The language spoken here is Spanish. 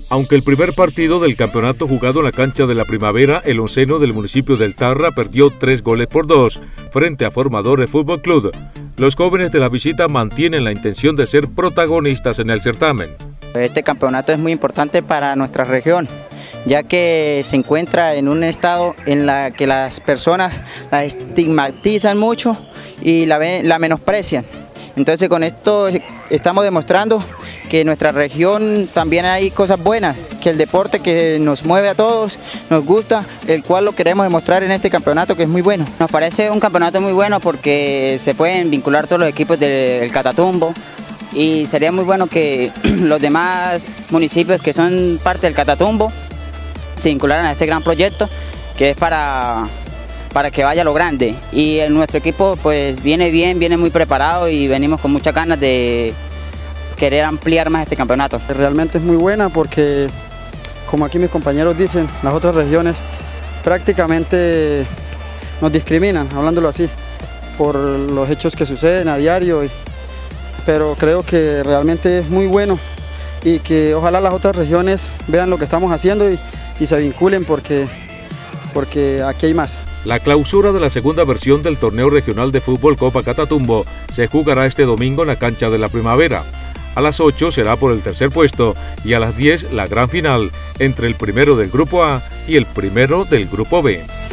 Aunque el primer partido del campeonato jugado en la cancha de la Primavera, el onceno del municipio del Tarra perdió 3-2 frente a Formadores Fútbol Club. Los jóvenes de la visita mantienen la intención de ser protagonistas en el certamen. Este campeonato es muy importante para nuestra región, ya que se encuentra en un estado en la que las personas la estigmatizan mucho y la menosprecian. Entonces con esto estamos demostrando que en nuestra región también hay cosas buenas, que el deporte que nos mueve a todos, nos gusta, el cual lo queremos demostrar en este campeonato que es muy bueno. Nos parece un campeonato muy bueno porque se pueden vincular todos los equipos del Catatumbo y sería muy bueno que los demás municipios que son parte del Catatumbo se vincularan a este gran proyecto que es para que vaya a lo grande. Y nuestro equipo pues viene bien, viene muy preparado y venimos con muchas ganas de querer ampliar más este campeonato. Realmente es muy buena porque, como aquí mis compañeros dicen, las otras regiones prácticamente nos discriminan, hablándolo así, por los hechos que suceden a diario, pero creo que realmente es muy bueno y que ojalá las otras regiones vean lo que estamos haciendo y se vinculen porque aquí hay más. La clausura de la segunda versión del torneo regional de fútbol Copa Catatumbo se jugará este domingo en la cancha de la Primavera. A las 8 será por el tercer puesto y a las 10 la gran final entre el primero del grupo A y el primero del grupo B.